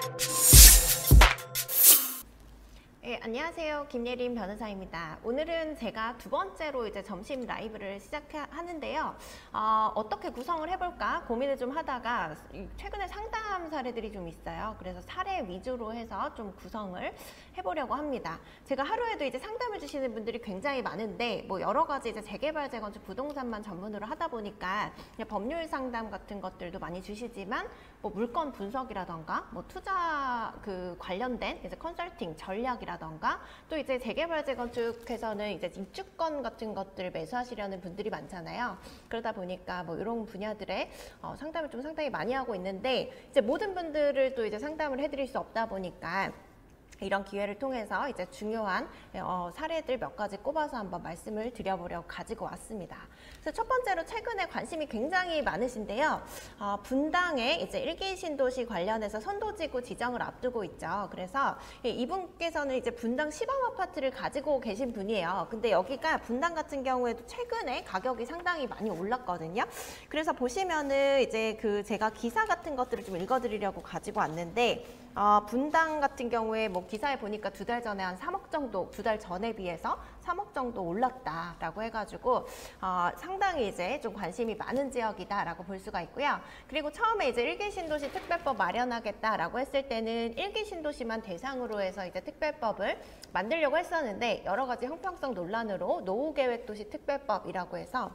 네, 안녕하세요. 김예림 변호사입니다. 오늘은 제가 두 번째로 이제 점심 라이브를 시작하는데요. 어떻게 구성을 해볼까 고민을 좀 하다가 최근에 상담 사례들이 좀 있어요. 그래서 사례 위주로 해서 좀 구성을 해보려고 합니다. 제가 하루에도 이제 상담을 주시는 분들이 굉장히 많은데 뭐 여러 가지 이제 재개발, 재건축, 부동산만 전문으로 하다 보니까 그냥 법률 상담 같은 것들도 많이 주시지만 뭐 물건 분석이라던가 뭐 투자 관련된 이제 컨설팅 전략이라던가 또 이제 재개발, 재건축에서는 이제 입주권 같은 것들 매수하시려는 분들이 많잖아요. 그러다 보니까 뭐 이런 분야들의 상담을 좀 상당히 많이 하고 있는데 이제 모든 분들을 또 이제 상담을 해드릴 수 없다 보니까 이런 기회를 통해서 이제 중요한 사례들 몇 가지 꼽아서 한번 말씀을 드려보려고 가지고 왔습니다. 그래서 첫 번째로 최근에 관심이 굉장히 많으신데요. 분당에 이제 1기 신도시 관련해서 선도지구 지정을 앞두고 있죠. 그래서 이분께서는 이제 분당 시범 아파트를 가지고 계신 분이에요. 근데 여기가 분당 같은 경우에도 최근에 가격이 상당히 많이 올랐거든요. 그래서 보시면은 이제 제가 기사 같은 것들을 좀 읽어드리려고 가지고 왔는데 분당 같은 경우에 뭐 기사에 보니까 2달 전에 한 3억 정도, 2달 전에 비해서 3억 정도 올랐다라고 해가지고 상당히 이제 좀 관심이 많은 지역이다라고 볼 수가 있고요. 그리고 처음에 이제 1기 신도시 특별법 마련하겠다라고 했을 때는 1기 신도시만 대상으로 해서 이제 특별법을 만들려고 했었는데 여러 가지 형평성 논란으로 노후계획도시 특별법이라고 해서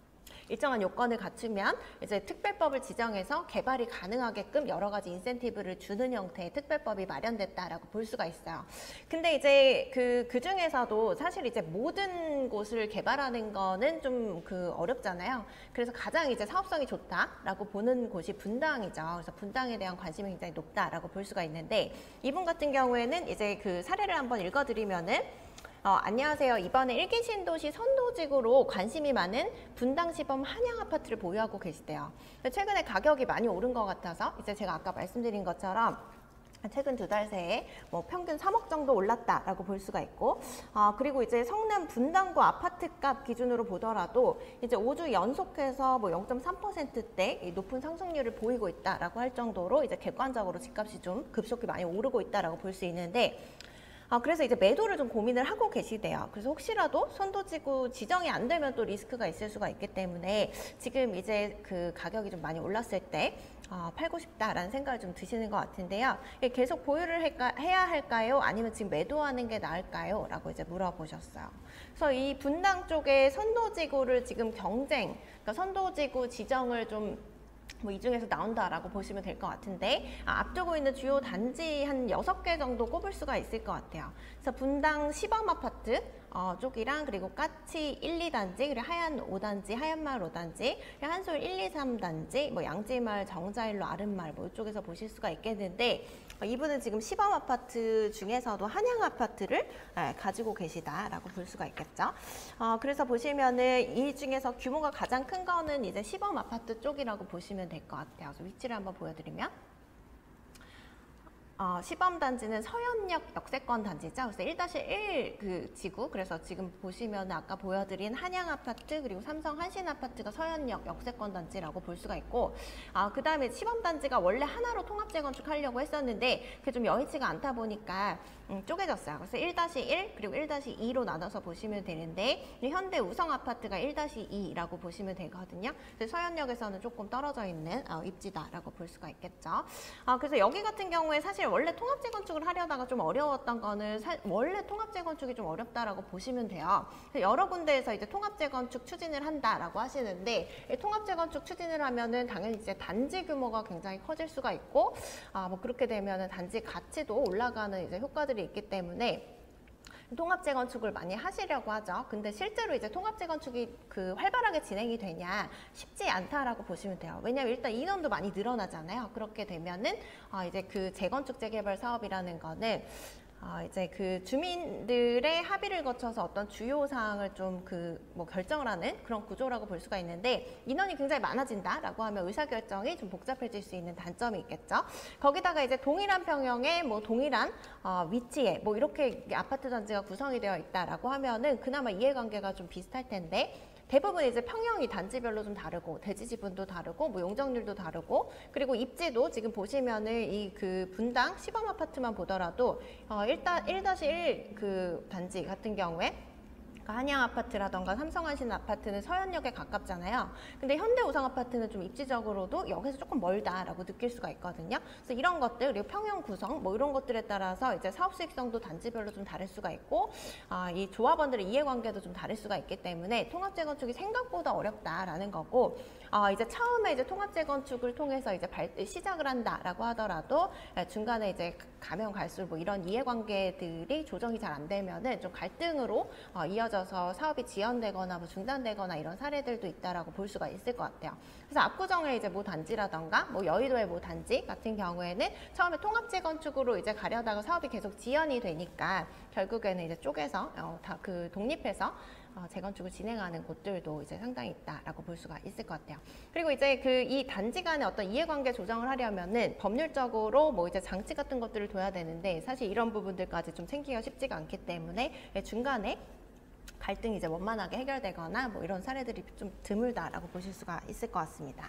일정한 요건을 갖추면 이제 특별법을 지정해서 개발이 가능하게끔 여러 가지 인센티브를 주는 형태의 특별법이 마련됐다라고 볼 수가 있어요. 근데 이제 그 중에서도 사실 이제 모든 곳을 개발하는 거는 좀 어렵잖아요. 그래서 가장 이제 사업성이 좋다라고 보는 곳이 분당이죠. 그래서 분당에 대한 관심이 굉장히 높다라고 볼 수가 있는데 이분 같은 경우에는 이제 사례를 한번 읽어드리면은 안녕하세요. 이번에 1기 신도시 선도지구로 관심이 많은 분당시범 한양아파트를 보유하고 계시대요. 최근에 가격이 많이 오른 것 같아서 이제 제가 아까 말씀드린 것처럼 최근 2달 새에 뭐 평균 3억 정도 올랐다라고 볼 수가 있고 그리고 이제 성남 분당구 아파트값 기준으로 보더라도 이제 5주 연속해서 뭐 0.3%대 높은 상승률을 보이고 있다라고 할 정도로 이제 객관적으로 집값이 좀 급속히 많이 오르고 있다라고 볼 수 있는데 그래서 이제 매도를 좀 고민을 하고 계시대요. 그래서 혹시라도 선도지구 지정이 안 되면 또 리스크가 있을 수가 있기 때문에 지금 이제 가격이 좀 많이 올랐을 때 팔고 싶다라는 생각을 좀 드시는 것 같은데요. 계속 보유를 해야 할까요? 아니면 지금 매도하는 게 나을까요? 라고 이제 물어보셨어요. 그래서 이 분당 쪽에 선도지구를 지금 그러니까 선도지구 지정을 좀 뭐 이 중에서 나온다라고 보시면 될 것 같은데 앞두고 있는 주요 단지 한 6개 정도 꼽을 수가 있을 것 같아요. 그래서 분당 시범 아파트 쪽이랑 그리고 까치 1, 2단지, 그리고 하얀 5단지, 하얀마을 5단지, 한솔 1, 2, 3단지, 뭐 양지마을, 정자일로, 아름마을 뭐 이쪽에서 보실 수가 있겠는데 이분은 지금 시범 아파트 중에서도 한양 아파트를 가지고 계시다라고 볼 수가 있겠죠. 그래서 보시면은 이 중에서 규모가 가장 큰 거는 이제 시범 아파트 쪽이라고 보시면 될 것 같아요. 그래서 위치를 한번 보여드리면. 시범단지는 서현역 역세권 단지죠. 그래서 1-1 지구. 그래서 지금 보시면 아까 보여드린 한양아파트 그리고 삼성 한신아파트가 서현역 역세권 단지라고 볼 수가 있고 그 다음에 시범단지가 원래 하나로 통합 재건축하려고 했었는데 그게 좀 여의치가 않다 보니까 쪼개졌어요. 그래서 1-1 그리고 1-2로 나눠서 보시면 되는데 현대 우성아파트가 1-2라고 보시면 되거든요. 서현역에서는 조금 떨어져 있는 입지다라고 볼 수가 있겠죠. 그래서 여기 같은 경우에 사실 원래 통합 재건축을 하려다가 좀 어려웠던 거는 원래 통합 재건축이 좀 어렵다라고 보시면 돼요. 여러 군데에서 이제 통합 재건축 추진을 한다라고 하시는데 통합 재건축 추진을 하면은 당연히 이제 단지 규모가 굉장히 커질 수가 있고 뭐 그렇게 되면은 단지 가치도 올라가는 이제 효과들이 있기 때문에 통합 재건축을 많이 하시려고 하죠. 근데 실제로 이제 통합 재건축이 활발하게 진행이 되냐 쉽지 않다라고 보시면 돼요. 왜냐하면 일단 인원도 많이 늘어나잖아요. 그렇게 되면은 이제 재건축 재개발 사업이라는 거는 이제 주민들의 합의를 거쳐서 어떤 주요 사항을 좀 뭐 결정을 하는 그런 구조라고 볼 수가 있는데 인원이 굉장히 많아진다라고 하면 의사결정이 좀 복잡해질 수 있는 단점이 있겠죠. 거기다가 이제 동일한 평형에 뭐 동일한 위치에 뭐 이렇게 아파트 단지가 구성이 되어 있다라고 하면은 그나마 이해관계가 좀 비슷할 텐데 대부분 이제 평형이 단지별로 좀 다르고 대지 지분도 다르고 뭐 용적률도 다르고 그리고 입지도 지금 보시면은 이 그 분당 시범 아파트만 보더라도 1-1 그 단지 같은 경우에 한양 아파트라던가 삼성한신 아파트는 서현역에 가깝잖아요. 근데 현대우상 아파트는 좀 입지적으로도 여기서 조금 멀다라고 느낄 수가 있거든요. 그래서 이런 것들 그리고 평형 구성 뭐 이런 것들에 따라서 이제 사업 수익성도 단지별로 좀 다를 수가 있고 이 조합원들의 이해관계도 좀 다를 수가 있기 때문에 통합 재건축이 생각보다 어렵다라는 거고 이제 처음에 이제 통합 재건축을 통해서 이제 시작을 한다라고 하더라도 중간에 이제 가면 갈수록 뭐 이런 이해관계들이 조정이 잘 안 되면은 좀 갈등으로 이어져서 사업이 지연되거나 뭐 중단되거나 이런 사례들도 있다라고 볼 수가 있을 것 같아요. 그래서 압구정의 이제 모 단지라던가 뭐 여의도의 모 단지 같은 경우에는 처음에 통합 재건축으로 이제 가려다가 사업이 계속 지연이 되니까 결국에는 이제 쪼개서 다 그 독립해서 재건축을 진행하는 곳들도 이제 상당히 있다라고 볼 수가 있을 것 같아요. 그리고 이제 그 이 단지 간의 어떤 이해관계 조정을 하려면은 법률적으로 뭐 이제 장치 같은 것들을 둬야 되는데 사실 이런 부분들까지 좀 챙기기가 쉽지가 않기 때문에 중간에 갈등이 이제 원만하게 해결되거나 뭐 이런 사례들이 좀 드물다라고 보실 수가 있을 것 같습니다.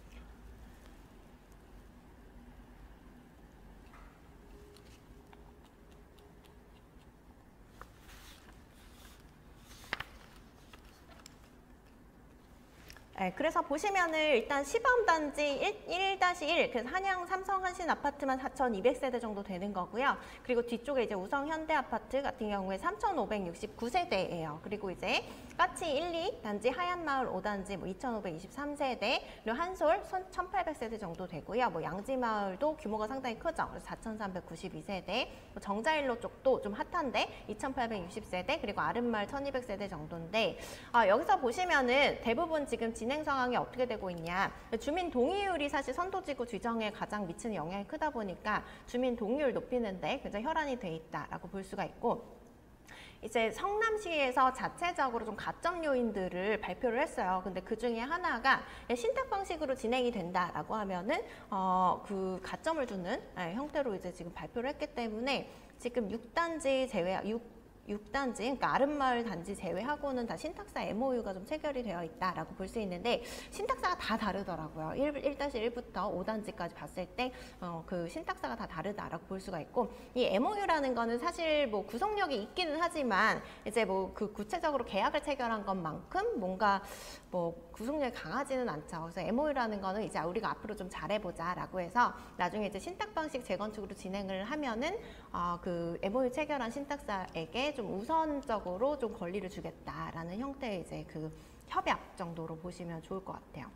네, 그래서 보시면은 일단 시범단지 1-1, 그래서 한양 삼성한신 아파트만 4,200세대 정도 되는 거고요. 그리고 뒤쪽에 이제 우성 현대아파트 같은 경우에 3,569세대예요. 그리고 이제 까치 1, 2 단지 하얀마을 5단지 뭐 2,523세대, 그리고 한솔 1,800세대 정도 되고요. 뭐 양지마을도 규모가 상당히 크죠. 그래서 4,392세대, 뭐 정자일로 쪽도 좀 핫한데 2,860세대, 그리고 아름마을 1,200세대 정도인데 여기서 보시면은 대부분 지금 진행 상황이 어떻게 되고 있냐. 주민 동의율이 사실 선도지구 규정에 가장 미치는 영향이 크다 보니까 주민 동의율 높이는데 굉장히 혈안이 돼 있다라고 볼 수가 있고 이제 성남시에서 자체적으로 좀 가점 요인들을 발표를 했어요. 근데 그 중에 하나가 신탁 방식으로 진행이 된다라고 하면은 그 가점을 주는 형태로 이제 지금 발표를 했기 때문에 지금 6단지 제외 6단지, 그러니까 아름마을 단지 제외하고는 다 신탁사 MOU가 좀 체결이 되어 있다라고 볼 수 있는데 신탁사가 다 다르더라고요. 1-1부터 5단지까지 봤을 때 그 신탁사가 다 다르다라고 볼 수가 있고 이 MOU라는 거는 사실 뭐 구속력이 있기는 하지만 이제 뭐 그 구체적으로 계약을 체결한 것만큼 뭔가 뭐 구속력이 강하지는 않죠. 그래서 MOU라는 거는 이제 우리가 앞으로 좀 잘해보자라고 해서 나중에 이제 신탁 방식 재건축으로 진행을 하면은 그 MOU 체결한 신탁사에게 좀 우선적으로 좀 권리를 주겠다라는 형태의 이제 그 협약 정도로 보시면 좋을 것 같아요.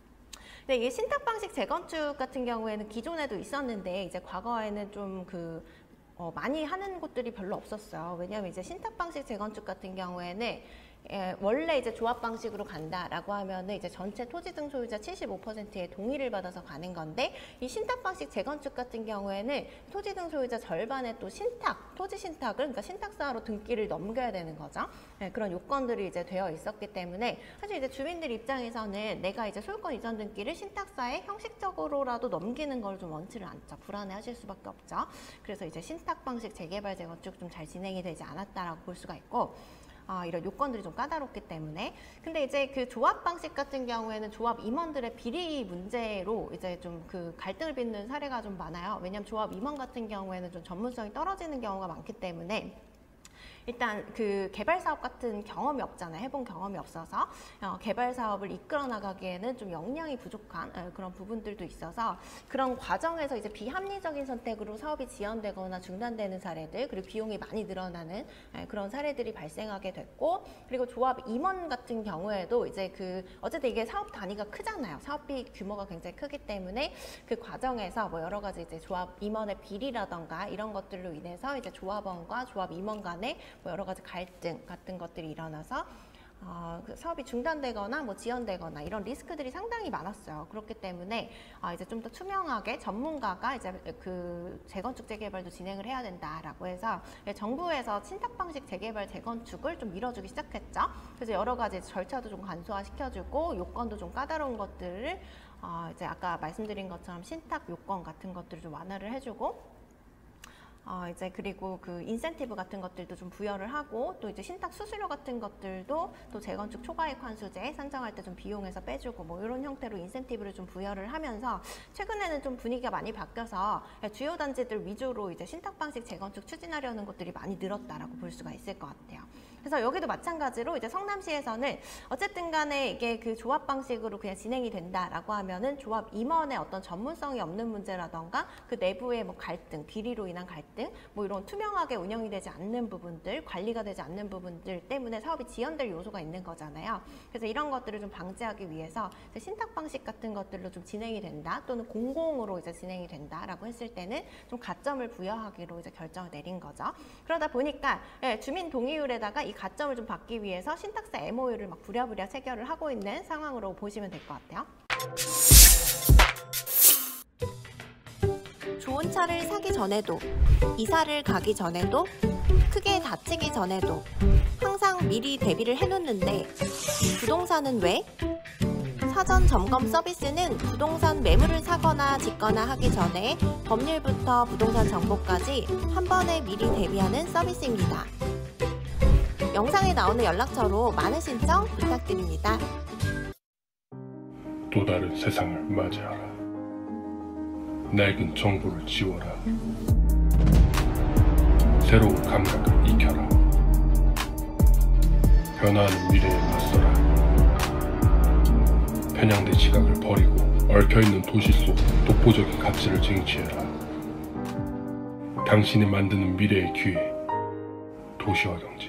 근데 이게 신탁 방식 재건축 같은 경우에는 기존에도 있었는데 이제 과거에는 좀 많이 하는 곳들이 별로 없었어요. 왜냐하면 이제 신탁 방식 재건축 같은 경우에는 원래 이제 조합 방식으로 간다라고 하면은 이제 전체 토지 등 소유자 75%의 동의를 받아서 가는 건데 이 신탁 방식 재건축 같은 경우에는 토지 등 소유자 절반의 또 토지 신탁을 그러니까 신탁사로 등기를 넘겨야 되는 거죠. 그런 요건들이 이제 되어 있었기 때문에 사실 이제 주민들 입장에서는 내가 이제 소유권 이전 등기를 신탁사에 형식적으로라도 넘기는 걸 좀 원치를 않죠. 불안해하실 수밖에 없죠. 그래서 이제 신탁 방식 재개발 재건축 좀 잘 진행이 되지 않았다라고 볼 수가 있고. 이런 요건들이 좀 까다롭기 때문에. 근데 이제 그 조합 방식 같은 경우에는 조합 임원들의 비리 문제로 이제 좀 그 갈등을 빚는 사례가 좀 많아요. 왜냐하면 조합 임원 같은 경우에는 좀 전문성이 떨어지는 경우가 많기 때문에 일단 그 개발 사업 같은 경험이 없잖아요. 해본 경험이 없어서 개발 사업을 이끌어 나가기에는 좀 역량이 부족한 그런 부분들도 있어서 그런 과정에서 이제 비합리적인 선택으로 사업이 지연되거나 중단되는 사례들 그리고 비용이 많이 늘어나는 그런 사례들이 발생하게 됐고 그리고 조합 임원 같은 경우에도 이제 어쨌든 이게 사업 단위가 크잖아요. 사업비 규모가 굉장히 크기 때문에 그 과정에서 뭐 여러 가지 이제 조합 임원의 비리라던가 이런 것들로 인해서 이제 조합원과 조합 임원 간의 뭐 여러 가지 갈등 같은 것들이 일어나서 그 사업이 중단되거나 뭐 지연되거나 이런 리스크들이 상당히 많았어요. 그렇기 때문에 이제 좀 더 투명하게 전문가가 이제 그 재건축 재개발도 진행을 해야 된다라고 해서 정부에서 신탁 방식 재개발 재건축을 좀 밀어주기 시작했죠. 그래서 여러 가지 절차도 좀 간소화시켜주고 요건도 좀 까다로운 것들을 이제 아까 말씀드린 것처럼 신탁 요건 같은 것들을 좀 완화를 해주고 이제 그리고 그 인센티브 같은 것들도 좀 부여를 하고 또 이제 신탁 수수료 같은 것들도 또 재건축 초과이익 환수제 산정할 때 좀 비용에서 빼주고 뭐 이런 형태로 인센티브를 좀 부여를 하면서 최근에는 좀 분위기가 많이 바뀌어서 주요 단지들 위주로 이제 신탁 방식 재건축 추진하려는 곳들이 많이 늘었다라고 볼 수가 있을 것 같아요. 그래서 여기도 마찬가지로 이제 성남시에서는 어쨌든 간에 이게 그 조합 방식으로 그냥 진행이 된다라고 하면은 조합 임원의 어떤 전문성이 없는 문제라던가 그 내부의 뭐 갈등, 비리로 인한 갈등, 뭐 이런 투명하게 운영이 되지 않는 부분들, 관리가 되지 않는 부분들 때문에 사업이 지연될 요소가 있는 거잖아요. 그래서 이런 것들을 좀 방지하기 위해서 신탁 방식 같은 것들로 좀 진행이 된다, 또는 공공으로 이제 진행이 된다라고 했을 때는 좀 가점을 부여하기로 이제 결정을 내린 거죠. 그러다 보니까 주민 동의율에다가 이 가점을 좀 받기 위해서 신탁사 MOU를 막 부랴부랴 체결을 하고 있는 상황으로 보시면 될 것 같아요. 좋은 차를 사기 전에도, 이사를 가기 전에도, 크게 다치기 전에도 항상 미리 대비를 해놓는데 부동산은 왜? 사전 점검 서비스는 부동산 매물을 사거나 짓거나 하기 전에 법률부터 부동산 정보까지 한 번에 미리 대비하는 서비스입니다. 영상에 나오는 연락처로 많은 신청 부탁드립니다. 또 다른 세상을 맞이하라. 낡은 정보를 지워라. 새로운 감각을 익혀라. 변화하는 미래에 맞서라. 편향된 시각을 버리고 얽혀있는 도시 속 독보적인 가치를 쟁취해라. 당신이 만드는 미래의 기회, 도시와 경제.